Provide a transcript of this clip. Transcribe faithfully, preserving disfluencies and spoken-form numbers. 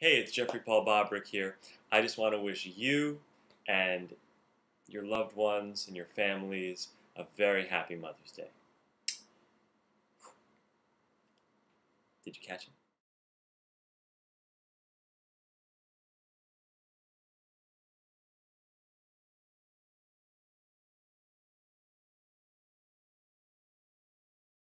Hey, it's Jeffrey Paul Bobrick here. I just want to wish you and your loved ones and your families a very happy Mother's Day. Did you catch it?